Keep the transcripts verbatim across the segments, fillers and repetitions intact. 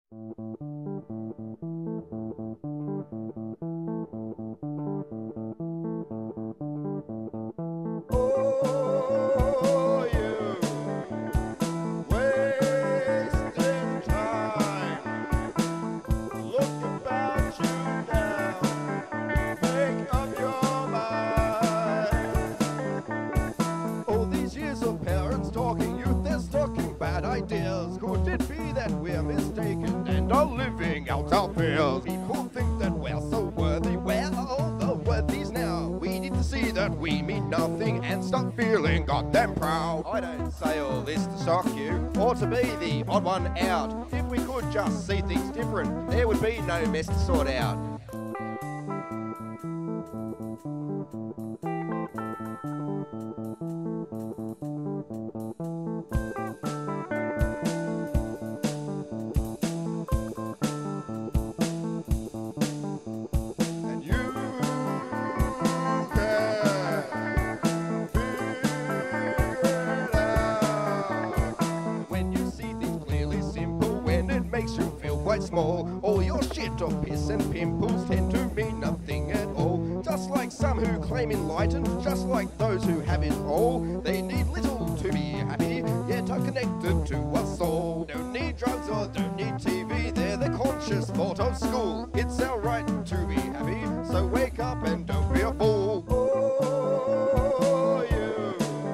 Oh, you wasting time. Look about you now. Make up your mind. All these years of parents talking, youth they're stocking bad ideas. Could it be that we're mistaken and are living out our fears? People think that we're so worthy. Where are all the worthies now? We need to see that we mean nothing and stop feeling goddamn proud. I don't say all this to shock you or to be the odd one out. If we could just see things different, there would be no mess to sort out. And you makes you feel quite small. All your shit or piss and pimples tend to mean nothing at all. Just like some who claim enlightened, just like those who have it all. They need little to be happy, yet are connected to us all. Don't need drugs or don't need T V, they're the conscious thought of school. It's our right to be happy, so wake up and don't be a fool. Oh, you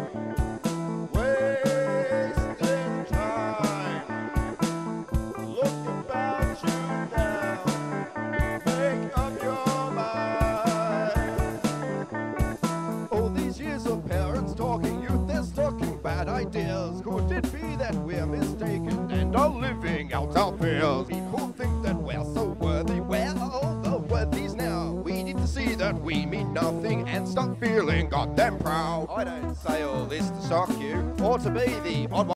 wasting time. Look about you now. Make up your mind. All these years of parents talking, youth they're stocking bad ideas. Could it be that we're mistaken and are living out our fears? People think that we're so worthy. Where are all the worthies now? We need to see that we mean nothing and stop feeling goddamn proud. I don't say all this to shock you or to be the odd one.